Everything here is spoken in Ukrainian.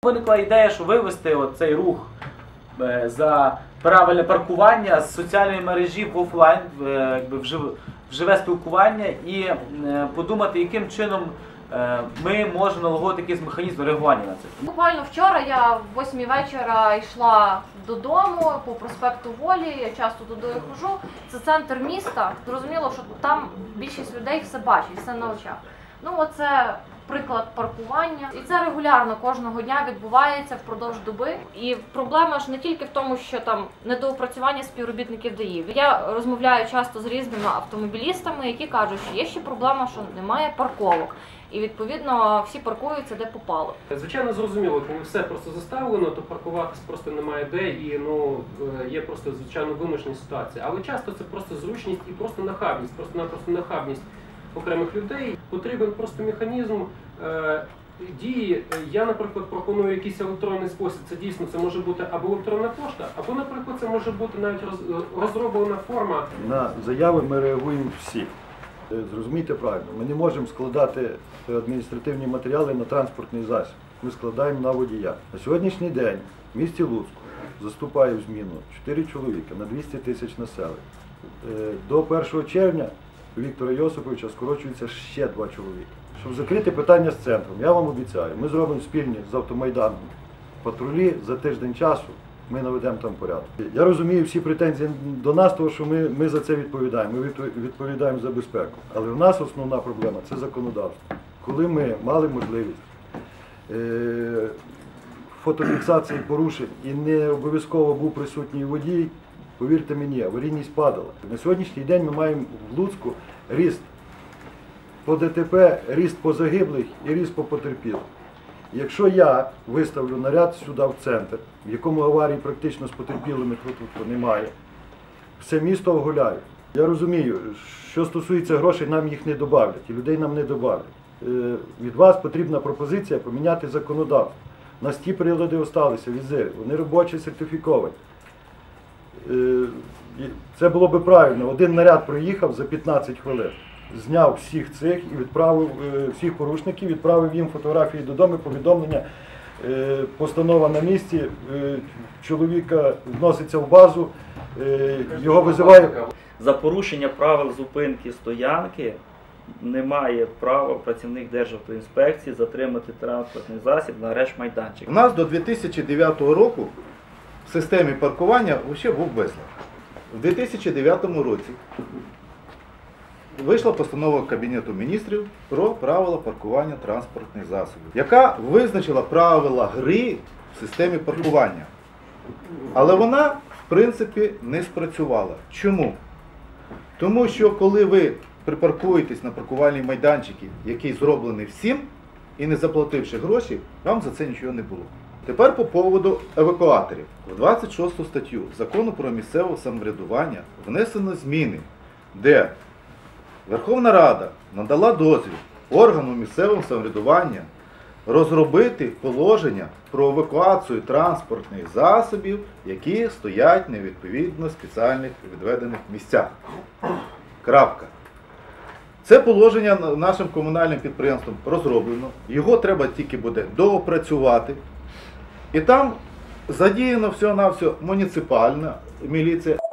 Виникла ідея, що вивести цей рух за правильне паркування з соціальної мережі в офлайн, в живе спілкування і подумати, яким чином ми можемо налагодити якийсь механізм реагування на це. Буквально вчора я в 8 вечора йшла додому по проспекту Волі, я часто туди ходжу. Це центр міста. Зрозуміло, що там більшість людей все бачить, все на очах. Ну оце приклад паркування. І це регулярно кожного дня відбувається впродовж доби. І проблема ж не тільки в тому, що там недоопрацювання співробітників ДАІ. Я розмовляю часто з різними автомобілістами, які кажуть, що є ще проблема, що немає парковок. І, відповідно, всі паркуються, де попало. Звичайно, зрозуміло, коли все просто заставлено, то паркуватись просто немає де і є просто, звичайно, вимушені ситуації. Але часто це просто зручність і просто нахабність, просто-напросто нахабність окремих людей. Потрібен просто механізм дії. Я, наприклад, пропоную якийсь електронний спосіб. Це дійсно, це може бути або електронна пошта, або, наприклад, це може бути навіть розроблена форма. На заяви ми реагуємо всі. Зрозумійте правильно, ми не можемо складати адміністративні матеріали на транспортний засіб. Ми складаємо на водія. На сьогоднішній день в місті Луцьку заступає в зміну 4 чоловіка на 200 тисяч населення. До 1 червня Віктора Йосиповича скорочується ще 2 чоловіки. Щоб закрити питання з центром, я вам обіцяю, ми зробимо спільні з Автомайданом патрулі за тиждень часу. Ми наведемо там порядок. Я розумію всі претензії до нас, тому що ми за це відповідаємо. Ми відповідаємо за безпеку. Але в нас основна проблема – це законодавство. Коли ми мали можливість фотофіксації порушень і не обов'язково був присутній водій, повірте мені, аварійність падала. На сьогоднішній день ми маємо в Луцьку ріст по ДТП, ріст по загиблих і ріст по потерпілих. Якщо я виставлю наряд сюди в центр, в якому аварії практично з потерпілими тут немає, все місто оголяють. Я розумію, що стосується грошей, нам їх не добавлять, і людей нам не добавлять. Від вас потрібна пропозиція поміняти законодавство. У нас ті прилади залишилися, візири, вони робочі, сертифіковані. Це було б правильно, один наряд проїхав за 15 хвилин. Зняв всіх цих і відправив всіх порушників, відправив їм фотографії додому, повідомлення, постанова на місці, чоловіка вноситься в базу, його визиває. За порушення правил зупинки стоянки не має права працівник Державтоінспекції затримати транспортний засіб на арешт-майданчик. У нас до 2009 року в системі паркування взагалі був безлад. У 2009 році вийшла постанова Кабінету міністрів про правила паркування транспортних засобів, яка визначила правила гри в системі паркування. Але вона, в принципі, не спрацювала. Чому? Тому що коли ви припаркуєтесь на паркувальний майданчик, який зроблений всім, і не заплативши гроші, вам за це нічого не було. Тепер по поводу евакуаторів. В 26 статтю Закону про місцеве самоврядування внесено зміни, де Верховна Рада надала дозвіл органу місцевого самоврядування розробити положення про евакуацію транспортних засобів, які стоять невідповідно спеціальних відведених місцях. Крапка. Це положення нашим комунальним підприємством розроблено, його треба тільки буде доопрацювати. І там задіяно всього-навсього муніципальна міліція.